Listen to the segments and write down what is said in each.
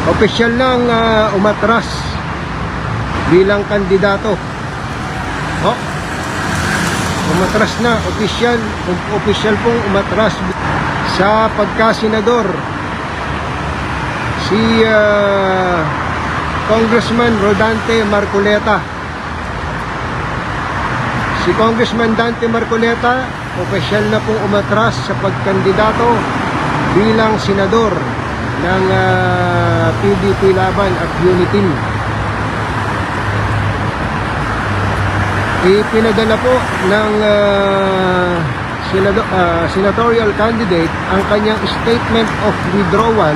Opisyal nang umatras bilang kandidato. Umatras na, opisyal pong umatras sa pagkasenador si Congressman Rodante Marcoleta. Si Congressman Dante Marcoleta, opisyal na pong umatras sa pagkandidato bilang senador ng PDP Laban at Unitin. Ipinadala po ng senatorial candidate ang kanyang statement of withdrawal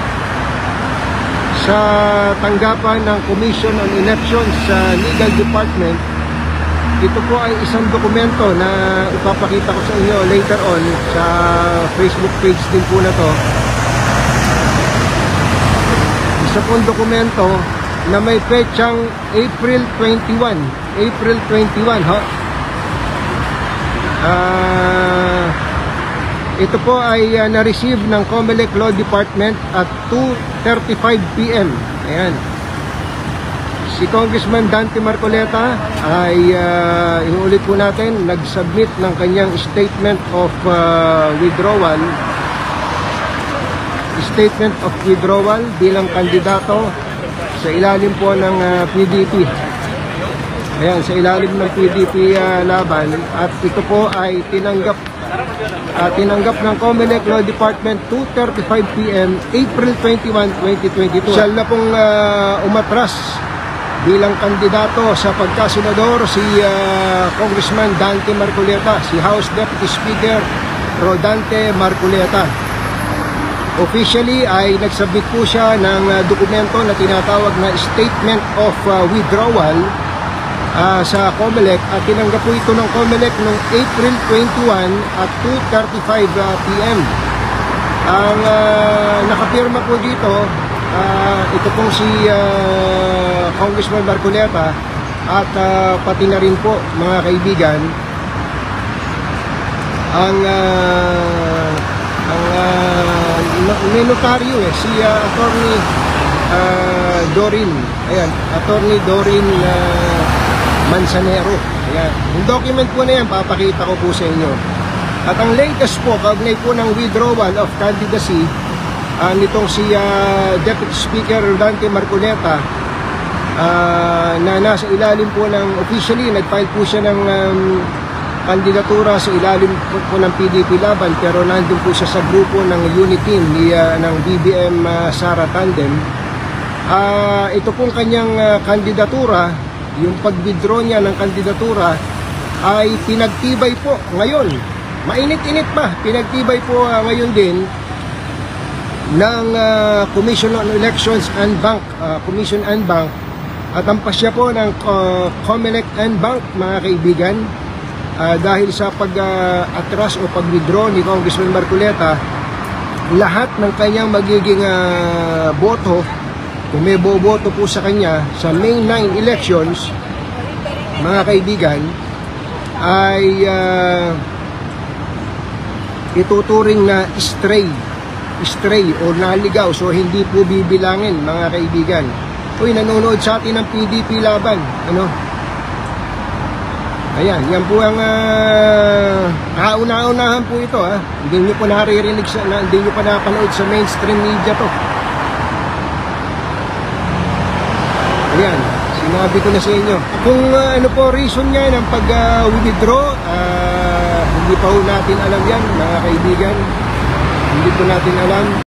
sa tanggapan ng Commission on Elections sa Legal Department. Ito po ay isang dokumento na ipapakita ko sa inyo later on sa Facebook page din po na to. Isa pong dokumento na may petsang April 21 ito po ay na-receive ng COMELEC Law Department at 2:35 PM. Ayan. Si Congressman Dante Marcoleta ay inuulit po natin, nag-submit ng kanyang statement of withdrawal bilang kandidato sa ilalim po ng PDP. Ayan, sa ilalim ng PDP Laban, at ito po ay tinanggap ng COMELEC Law Department 2:35 PM April 21, 2022. Siya na pong umatras bilang kandidato sa pagkasenador si Congressman Dante Marcoleta, si House Deputy Speaker Rodante Marcoleta. Officially ay nagsubmit po siya ng dokumento na tinatawag na Statement of Withdrawal sa COMELEC, at tinanggap po ito ng COMELEC noong April 21 at 2:35 PM. Ang nakapirma po dito, ito pong si Congressman Marcoleta, at pati na rin po mga kaibigan ang may notaryo si Attorney Dorin. Ayan, Attorney Dorin Manzanero. Ayan. Yung document po na yan, papakita ko po sa inyo. At ang latest po, kaugnay po ng withdrawal of candidacy nitong si Deputy Speaker Rodante Marcoleta, na nasa ilalim po ng, officially nag-file po siya ng kandidatura sa ilalim po ng PDP Laban, pero nandun po siya sa grupo ng Unitin ng BBM Sara Tandem. Ito pong kanyang kandidatura, yung pag-withdraw niya ng kandidatura ay pinagtibay po ngayon. Mainit-init pa, pinagtibay po ngayon din ng Commission on Elections and Bank, Commission and Bank, at ang pasya po ng COMELEC and Bank, mga kaibigan, dahil sa pag-atras o pag-withdraw ni Congressman Marcoleta. Lahat ng kanyang magiging boto, kung may boboto po sa kanya sa May 9 elections, mga kaibigan, ay ituturing na stray o naligaw. So hindi po bibilangin, mga kaibigan. Uy, nanonood sa atin ng PDP Laban, ano? Ayan, yan po ang kauna-unahan po ito, ha. Hindi nyo po naririnig, hindi nyo pa napanood sa mainstream media to. Ayan, sinabi ko na sa inyo. Kung ano po reason niya ng pag-withdraw, hindi pa po natin alam yan, mga kaibigan. Hindi po natin alam.